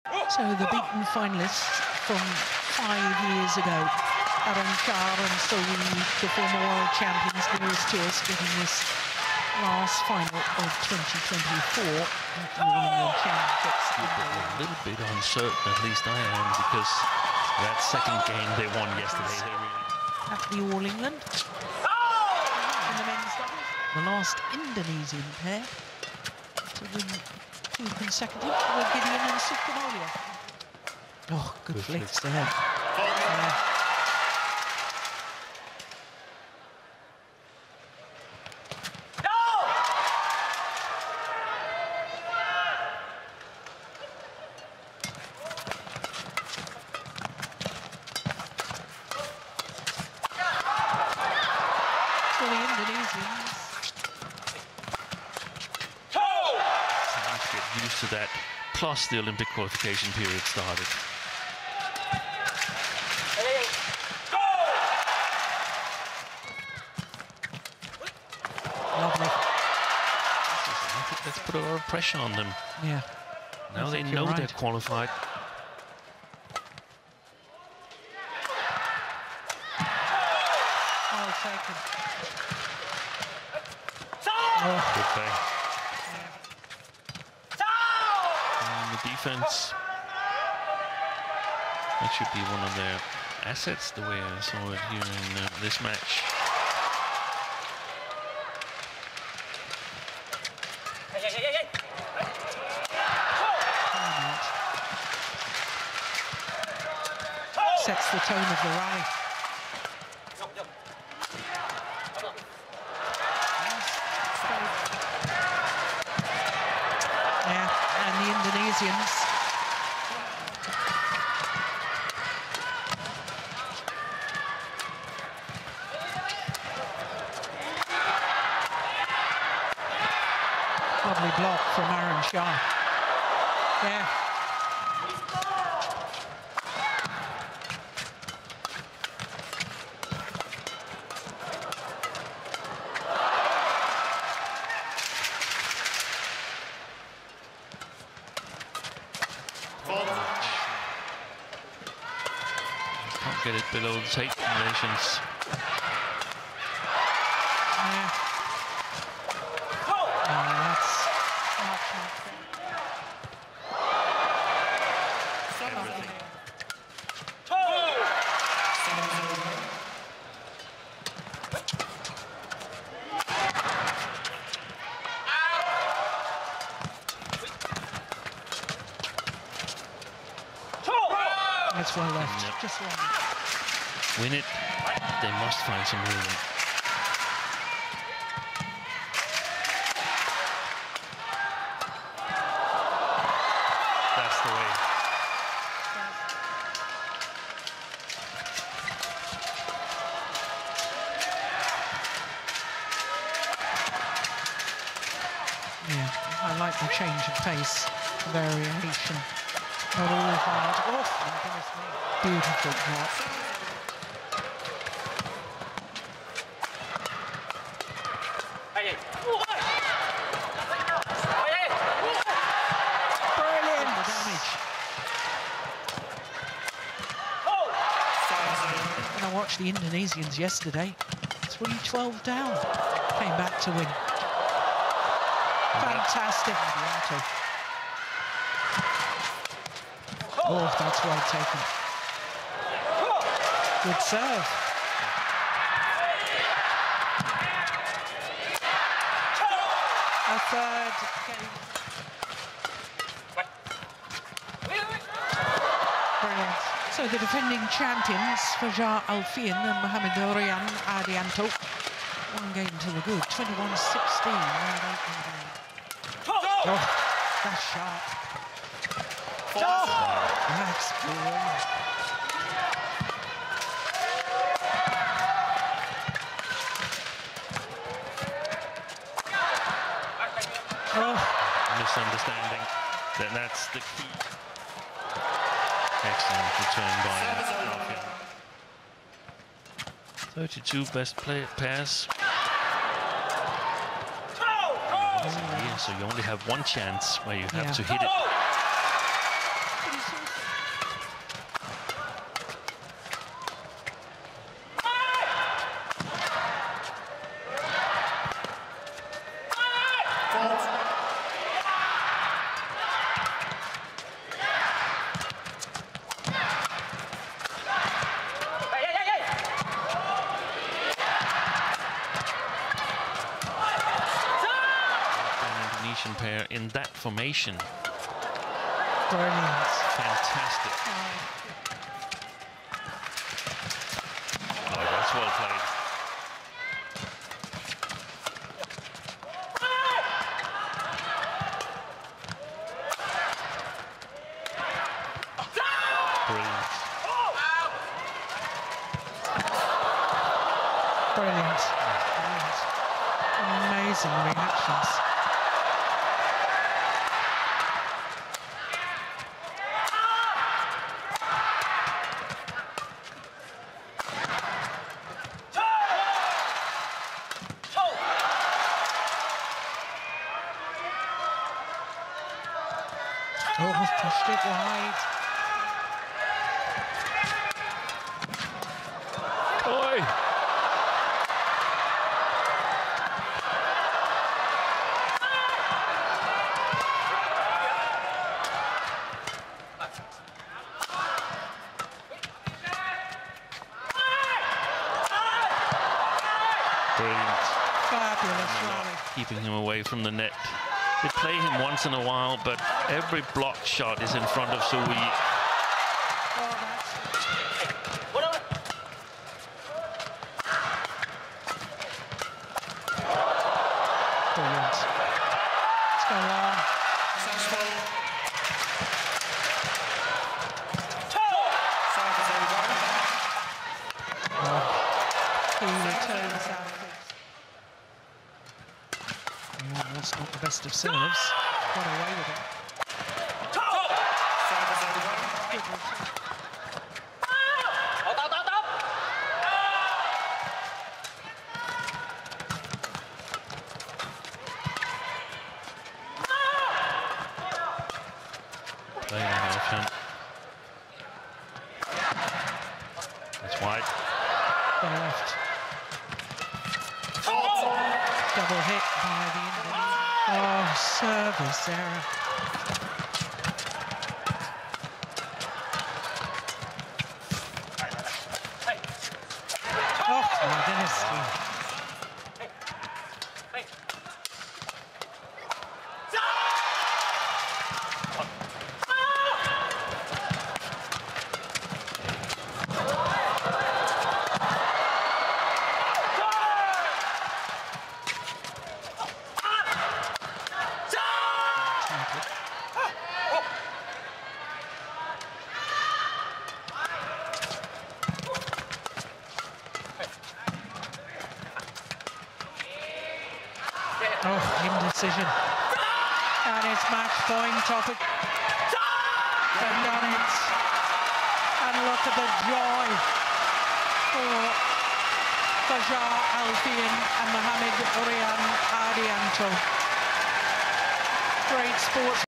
So the beaten finalists from 5 years ago, Arun Shah and Sohi, the former world champions, nearest to us, getting this last final of 2024 at the All England Championships. A little bit uncertain, at least I am, because that second game they won yesterday, they really... At the All England. In the men's doubles, the last Indonesian pair to win 2 consecutive were Gideon and Sukamulya. Oh, good flicks there. Used to that, plus the Olympic qualification period started. Lovely. I think that's put a lot of pressure on them. Yeah. Now they know they're qualified. Well taken. Oh, good play. Defense. That should be one of their assets, the way I saw it here in this match. Sets the tone of the rally. The Indonesians lovely block from Arun Shah. Yeah. Can't get it below the tape combinations. Yeah. That's well left. Yep. Just wrong. Win it, they must find some rhythm. That's the way. Yeah, I like the change of pace, variation. Not all hard. Oh, my goodness me. Beautiful block. Brilliant. The damage. And I watched the Indonesians yesterday. 3-12 down. Came back to win. Fantastic. Oh, that's well taken. Good serve. A third game. Brilliant. So the defending champions, Fajar Alfian and Mohamed Ryan Ardianto, one game to the good, 21-16. Oh, that's sharp. That's brilliant. Misunderstanding. Then that's the key. Excellent return by Alfian. 32 best pairs. So you only have one chance where you have to hit it. But he's pair in that formation. Brilliant. Fantastic. Oh, that's well played. Brilliant. Brilliant. Brilliant. Amazing reactions. Oh, pushed it wide. Oi! Brilliant. Fabulous rally. Keeping him away from the net. They play him once in a while, but every blocked shot is in front of Sui. Oh, brilliant. Let's go on. He returns out. Oh, that's not the best of serves. Got away with it. Good return. Playing an option. It's wide. The left. Double hit by the Indonesian. Oh, service error. Oh, my goodness. Oh, indecision. And it's match point, Topic. They've done it. And look at the joy for Fajar Alfian and Mohamed Rian Ardianto. Great sports.